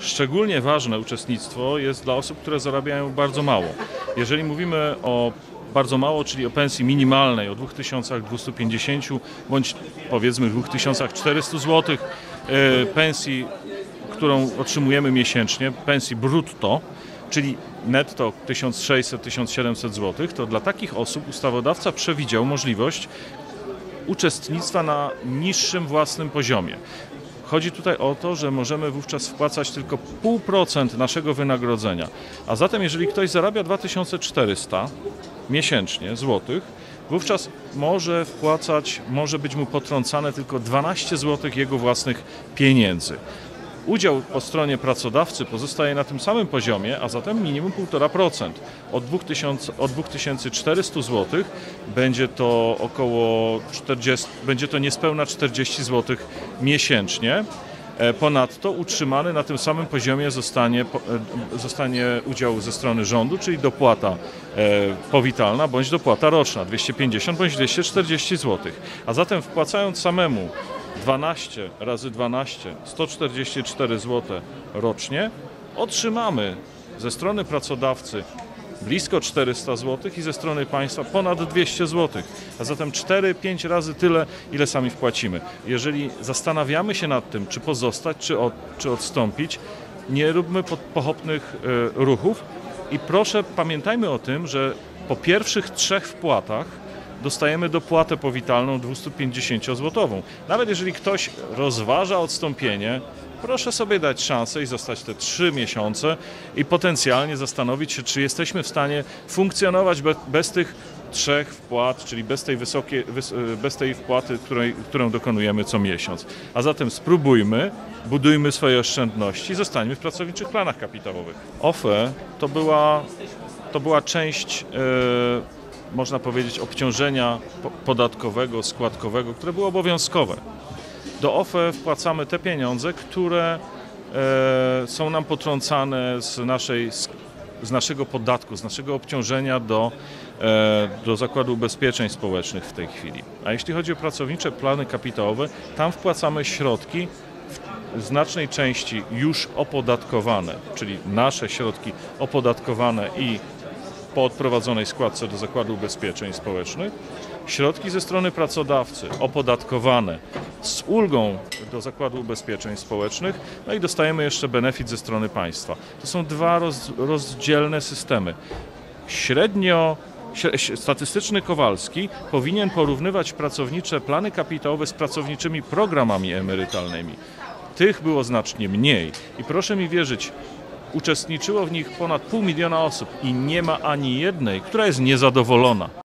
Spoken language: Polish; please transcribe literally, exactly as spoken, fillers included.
Szczególnie ważne uczestnictwo jest dla osób, które zarabiają bardzo mało. Jeżeli mówimy o bardzo mało, czyli o pensji minimalnej o dwa tysiące dwieście pięćdziesiąt bądź powiedzmy dwa tysiące czterysta złotych, pensji, którą otrzymujemy miesięcznie, pensji brutto, czyli netto tysiąc sześćset do tysiąc siedemset złotych, to dla takich osób ustawodawca przewidział możliwość uczestnictwa na niższym własnym poziomie. Chodzi tutaj o to, że możemy wówczas wpłacać tylko zero przecinek pięć procent naszego wynagrodzenia. A zatem jeżeli ktoś zarabia dwa tysiące czterysta miesięcznie złotych, wówczas może wpłacać, może być mu potrącane tylko dwanaście złotych jego własnych pieniędzy. Udział po stronie pracodawcy pozostaje na tym samym poziomie, a zatem minimum półtora procent. Od dwa tysiące czterysta złotych będzie to około czterdzieści, będzie to niespełna czterdzieści złotych miesięcznie. Ponadto utrzymany na tym samym poziomie zostanie, zostanie udział ze strony rządu, czyli dopłata powitalna bądź dopłata roczna dwieście pięćdziesiąt bądź dwieście czterdzieści złotych. A zatem wpłacając samemu dwanaście razy dwanaście, sto czterdzieści cztery złote rocznie, otrzymamy ze strony pracodawcy blisko czterysta złotych i ze strony państwa ponad dwieście złotych, a zatem cztery pięć razy tyle, ile sami wpłacimy. Jeżeli zastanawiamy się nad tym, czy pozostać, czy, od, czy odstąpić, nie róbmy pochopnych y, ruchów i proszę pamiętajmy o tym, że po pierwszych trzech wpłatach dostajemy dopłatę powitalną dwiestopięćdziesięciozłotową. Nawet jeżeli ktoś rozważa odstąpienie, proszę sobie dać szansę i zostać te trzy miesiące i potencjalnie zastanowić się, czy jesteśmy w stanie funkcjonować bez, bez tych trzech wpłat, czyli bez tej wysokiej, bez tej wpłaty, której, którą dokonujemy co miesiąc. A zatem spróbujmy, budujmy swoje oszczędności i zostańmy w pracowniczych planach kapitałowych. O F E to była, to była część yy, można powiedzieć, obciążenia podatkowego, składkowego, które było obowiązkowe. Do O F E wpłacamy te pieniądze, które e, są nam potrącane z, naszej, z naszego podatku, z naszego obciążenia do, e, do Zakładu Ubezpieczeń Społecznych w tej chwili. A jeśli chodzi o pracownicze plany kapitałowe, tam wpłacamy środki w znacznej części już opodatkowane, czyli nasze środki opodatkowane i po odprowadzonej składce do Zakładu Ubezpieczeń Społecznych, środki ze strony pracodawcy opodatkowane z ulgą do Zakładu Ubezpieczeń Społecznych, no i dostajemy jeszcze benefit ze strony państwa. To są dwa roz, rozdzielne systemy. Średnio statystyczny Kowalski powinien porównywać pracownicze plany kapitałowe z pracowniczymi programami emerytalnymi. Tych było znacznie mniej i proszę mi wierzyć, uczestniczyło w nich ponad pół miliona osób i nie ma ani jednej, która jest niezadowolona.